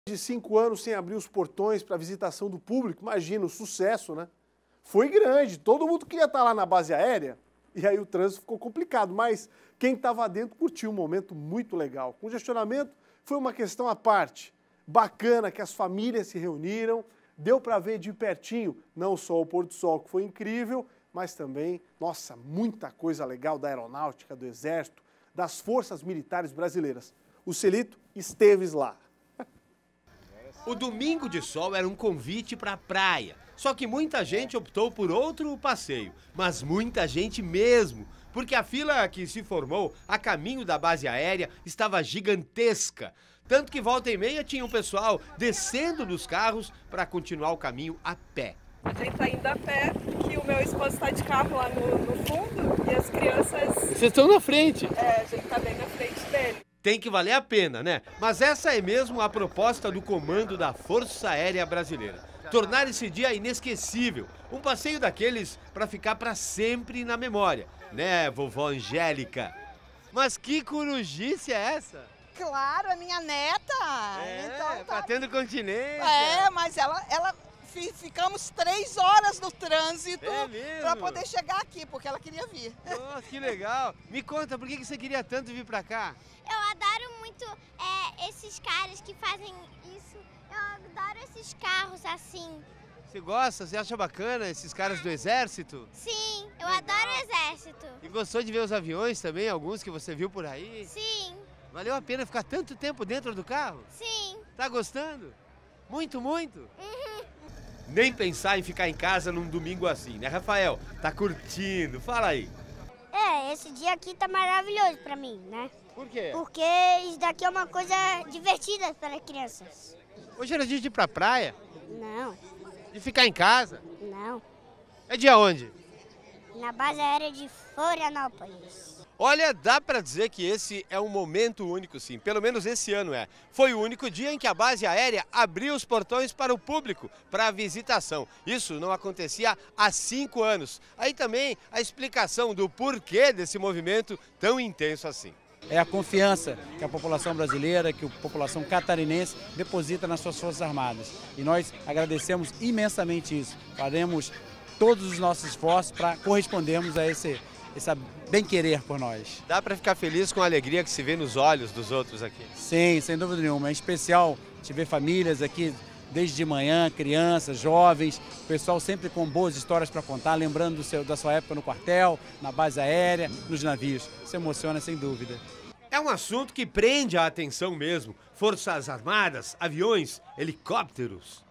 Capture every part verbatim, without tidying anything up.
De cinco anos sem abrir os portões para visitação do público, imagina o sucesso, né? Foi grande, todo mundo queria estar lá na base aérea e aí o trânsito ficou complicado, mas quem estava dentro curtiu um momento muito legal. Congestionamento foi uma questão à parte, bacana que as famílias se reuniram, deu para ver de pertinho, não só o pôr do sol que foi incrível, mas também, nossa, muita coisa legal da aeronáutica, do exército, das forças militares brasileiras. O Celito esteve lá. O domingo de sol era um convite para a praia, só que muita gente optou por outro passeio, mas muita gente mesmo, porque a fila que se formou a caminho da base aérea estava gigantesca, tanto que volta e meia tinha um pessoal descendo dos carros para continuar o caminho a pé. A gente está indo a pé, que o meu esposo está de carro lá no, no fundo e as crianças... Vocês estão na frente? É, a gente está bem na frente dele. Tem que valer a pena, né? Mas essa é mesmo a proposta do comando da Força Aérea Brasileira. Tornar esse dia inesquecível. Um passeio daqueles para ficar para sempre na memória. Né, vovó Angélica? Mas que corujice é essa? Claro, a minha neta. É, então, tá... batendo continência. É, mas ela... ela... Ficamos três horas no trânsito é para poder chegar aqui, porque ela queria vir. Nossa, que legal. Me conta, por que você queria tanto vir para cá? Eu adoro muito é, esses caras que fazem isso. Eu adoro esses carros assim. Você gosta? Você acha bacana esses caras do exército? Sim, eu legal. Adoro o exército. E gostou de ver os aviões também, alguns que você viu por aí? Sim. Valeu a pena ficar tanto tempo dentro do carro? Sim. Tá gostando? Muito, muito? Uhum. Nem pensar em ficar em casa num domingo assim, né, Rafael? Tá curtindo? Fala aí. É, esse dia aqui tá maravilhoso pra mim, né? Por quê? Porque isso daqui é uma coisa divertida para as crianças. Hoje era dia de ir pra praia? Não. De ficar em casa? Não. É dia onde? Na base aérea de Florianópolis. Olha, dá para dizer que esse é um momento único, sim. Pelo menos esse ano é. Foi o único dia em que a base aérea abriu os portões para o público, para a visitação. Isso não acontecia há cinco anos. Aí também a explicação do porquê desse movimento tão intenso assim. É a confiança que a população brasileira, que a população catarinense deposita nas suas Forças Armadas. E nós agradecemos imensamente isso. Faremos todos os nossos esforços para correspondermos a esse... esse bem-querer por nós. Dá para ficar feliz com a alegria que se vê nos olhos dos outros aqui? Sim, sem dúvida nenhuma. É especial te ver famílias aqui desde de manhã, crianças, jovens, o pessoal sempre com boas histórias para contar, lembrando do seu, da sua época no quartel, na base aérea, nos navios. Isso emociona sem dúvida. É um assunto que prende a atenção mesmo. Forças Armadas, aviões, helicópteros.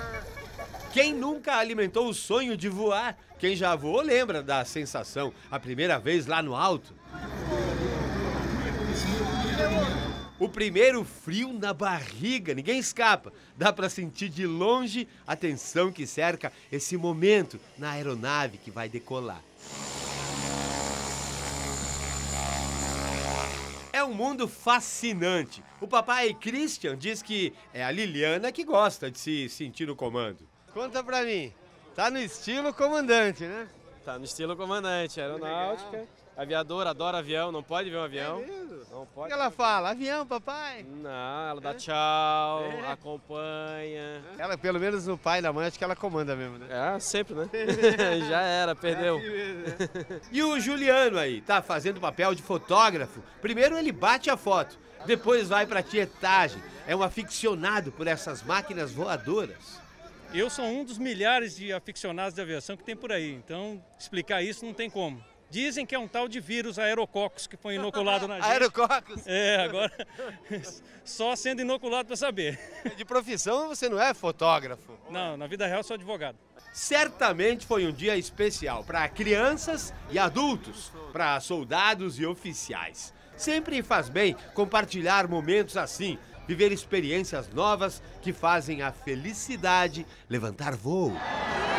Quem nunca alimentou o sonho de voar? Quem já voou lembra da sensação, a primeira vez lá no alto. O primeiro frio na barriga, ninguém escapa. Dá para sentir de longe a tensão que cerca esse momento na aeronave que vai decolar. É um mundo fascinante. O papai Christian diz que é a Liliana que gosta de se sentir no comando. Conta pra mim, tá no estilo comandante, né? Tá no estilo comandante, aeronáutica, aviador, adora avião, não pode ver um avião. É mesmo? Não O pode. que ela fala? Avião, papai? Não, ela dá tchau, É. acompanha. Ela, pelo menos no pai e na mãe, acho que ela comanda mesmo, né? É, sempre, né? Já era, perdeu. E o Juliano aí, tá fazendo papel de fotógrafo. Primeiro ele bate a foto, depois vai pra tietagem. É um aficionado por essas máquinas voadoras. Eu sou um dos milhares de aficionados de aviação que tem por aí, então explicar isso não tem como. Dizem que é um tal de vírus aerococcus que foi inoculado na gente. Aerococcus? É, agora só sendo inoculado para saber. De profissão você não é fotógrafo? Não, na vida real sou advogado. Certamente foi um dia especial para crianças e adultos, para soldados e oficiais. Sempre faz bem compartilhar momentos assim, viver experiências novas que fazem a felicidade levantar voo.